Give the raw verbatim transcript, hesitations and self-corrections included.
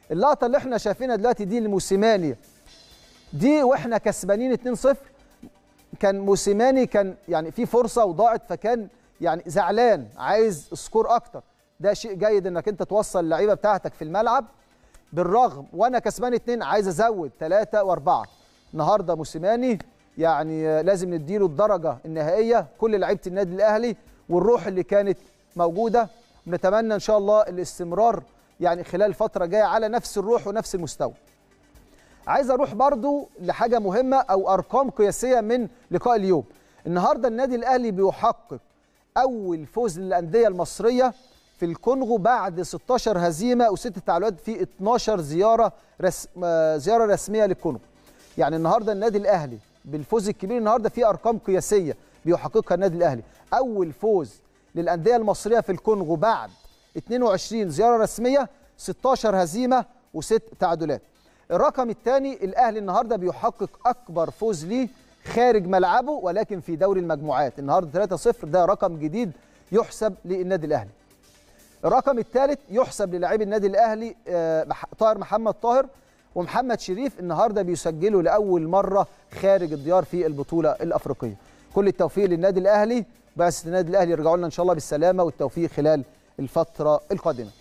اللقطه اللي احنا شايفينها دلوقتي دي لموسيماني، دي واحنا كسبانين اتنين صفر، كان موسيماني كان يعني في فرصه وضاعت، فكان يعني زعلان عايز سكور اكتر. ده شيء جيد انك انت توصل اللعيبه بتاعتك في الملعب، بالرغم وانا كسبان اتنين عايز ازود ثلاثه واربعه. النهارده موسيماني يعني لازم نديله الدرجه النهائيه، كل لعيبه النادي الاهلي والروح اللي كانت موجوده، ونتمنى ان شاء الله الاستمرار يعني خلال فتره جايه على نفس الروح ونفس المستوى. عايز اروح برضو لحاجه مهمه او ارقام قياسيه من لقاء اليوم. النهارده النادي الاهلي بيحقق اول فوز للانديه المصريه في الكونغو بعد ستاشر هزيمه وست تعادلات في اتناشر زياره رس... زياره رسميه للكونغو. يعني النهارده النادي الاهلي بالفوز الكبير النهارده في ارقام قياسيه بيحققها النادي الاهلي، اول فوز للانديه المصريه في الكونغو بعد اتنين وعشرين زياره رسميه، ستاشر هزيمه وست تعادلات. الرقم الثاني الاهلي النهارده بيحقق اكبر فوز ليه خارج ملعبه ولكن في دوري المجموعات، النهارده ثلاثة صفر، ده رقم جديد يحسب للنادي الاهلي. الرقم الثالث يحسب للاعبي النادي الاهلي طاهر محمد طاهر ومحمد شريف، النهارده بيسجلوا لاول مره خارج الديار في البطوله الافريقيه. كل التوفيق للنادي الاهلي، بعثه النادي الاهلي يرجعوا لنا ان شاء الله بالسلامه والتوفيق خلال الفتره القادمه.